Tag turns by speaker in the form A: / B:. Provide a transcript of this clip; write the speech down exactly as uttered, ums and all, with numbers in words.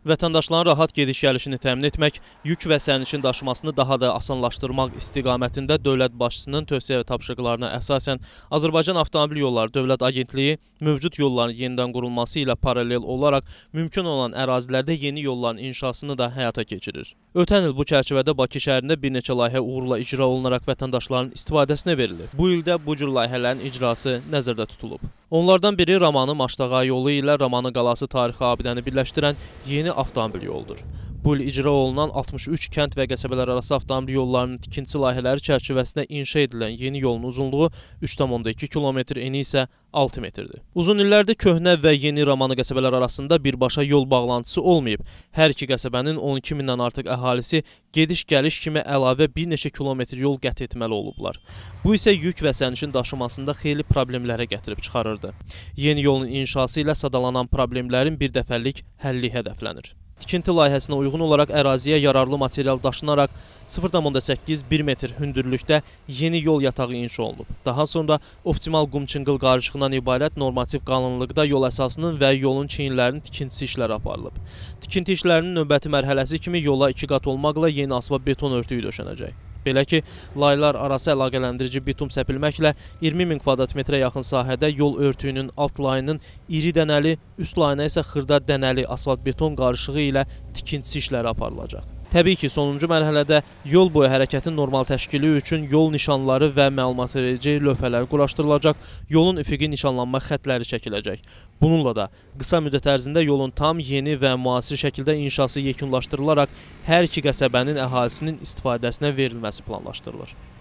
A: Vətəndaşların rahat gediş-gəlişini təmin etmək, yük və sərnişin daşımasını daha da asanlaşdırmaq istiqamətində dövlət başçısının tövsiyə və tapşırıqlarına əsasən Azərbaycan Avtomobil Yolları Dövlət Agentliyi mövcud yolların yenidən qurulması ilə paralel olaraq mümkün olan ərazilərdə yeni yolların inşasını da həyata keçirir. Ötən il bu çərçivədə Bakı şəhərində bir neçə layihə uğurla icra olunaraq vətəndaşların istifadəsinə verilir. Bu ildə bu cür layihələrin icrası nəzərdə tutulub. Onlardan biri Ramanı Maştağa yolu ilə Ramanı qalası tarixi abidəni birləşdirən yeni avtomobil yoludur. Bu il icra olunan altmış üç kənd və qəsəbələr arası avtomobil yollarının tikintisi layihələri çərçivəsində inşa edilən yeni yolun uzunluğu üç tam onda iki kilometr, eni isə altı metrdir. Uzun illərdir köhnə və yeni Ramanı qəsəbələr arasında birbaşa yol bağlantısı olmayıb. Hər iki qəsəbənin on iki mindən artıq əhalisi gediş-gəliş kimi əlavə bir neçə kilometr yol qət etməli olublar. Bu isə yük və sərnişin daşımasında xeyli problemlərə gətirib çıxarırdı. Yeni yolun inşası ilə sadalanan problemlərin bir dəfəlik həlli hədəflənir. Tikinti layihəsinə uyğun olaraq əraziyə yararlı material daşınaraq sıfır tam onda səkkiz bir metr hündürlükdə yeni yol yatağı inşa olunub. Daha sonra optimal qum-çınqıl qarışığından ibarət normativ qalınlıqda yol əsasının və yolun çiyinlərinin tikintisi işləri aparılıb. Tikinti işlərinin növbəti mərhələsi kimi yola iki qat olmaqla yeni asfalt beton örtüyü döşənəcək. Belə ki, laylar arası əlaqələndirici bitum səpilməklə iyirmi min kvadrat metrə yaxın sahədə yol örtüyünün alt layının iri dənəli, üst layına isə xırda dənəli asfalt beton qarışığı ilə tikintisi işləri aparılacaq. Təbii ki, sonuncu mərhələdə yol boyu hərəkətin normal təşkili üçün yol nişanları və məlumat verici lövhələr quraşdırılacaq, yolun üfüqi nişanlanma xəttləri çəkiləcək. Bununla da qısa müddət ərzində yolun tam yeni və müasir şəkildə inşası yekunlaşdırılaraq hər iki qəsəbənin əhalisinin istifadəsinə verilməsi planlaşdırılır.